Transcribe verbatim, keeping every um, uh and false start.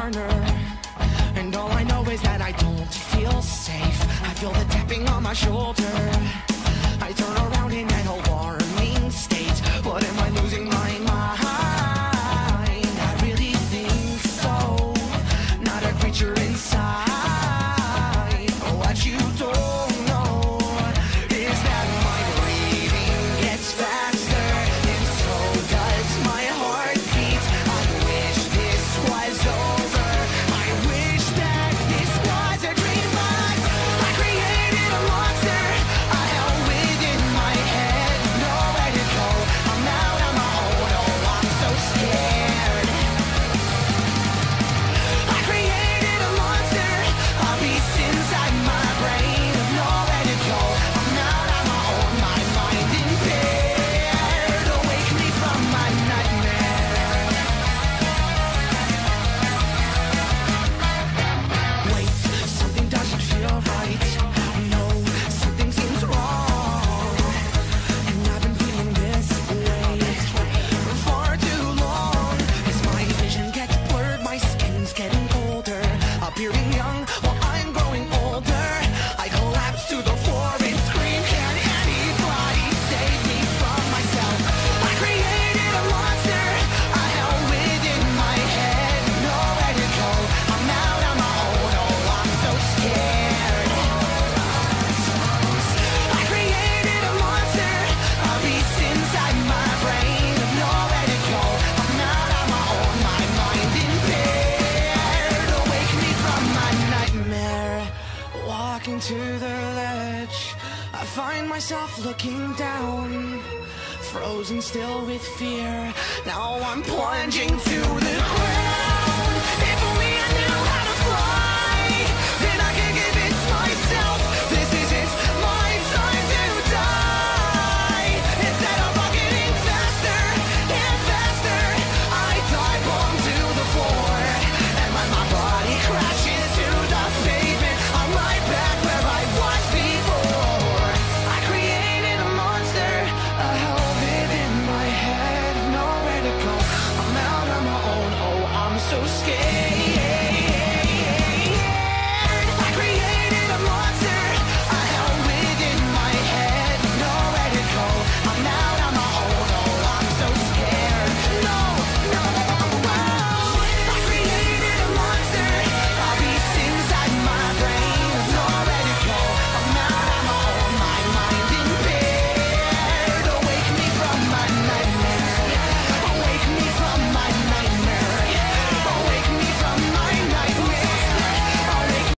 corner, and all I know is that I don't feel safe. I feel the tapping on my shoulder. I turn around in an alarming state. What am I losing my mind? I really think so. Not a creature inside. What you don't know is that my breathing gets faster, and so does my heartbeat. I wish this was over. I wish that this was a dream, but I created a monster, a hell within my head, nowhere to go. I'm out on my own, oh, I'm so scared. I created a monster, a beast inside my brain, nowhere to go. I'm out on my own, my mind impaired. Awake me from my nightmare. Wait, something doesn't feel right. No, something seems wrong. And I've been feeling this way for far too long. As my vision gets blurred, my skin's getting colder. Appearing young while I'm growing older. I collapse to the floor and scream, can anybody save me from myself? I created a monster, a hell within my head, nowhere to go. I'm out on my own, oh, I'm so scared. I created a monster, a beast inside my brain, nowhere to go. I'm out on my own, my mind impaired. Awake me from my nightmare. Walking to the ledge, I find myself looking down, frozen still with fear. Now I'm plunging to the ground. If only I knew how to fly.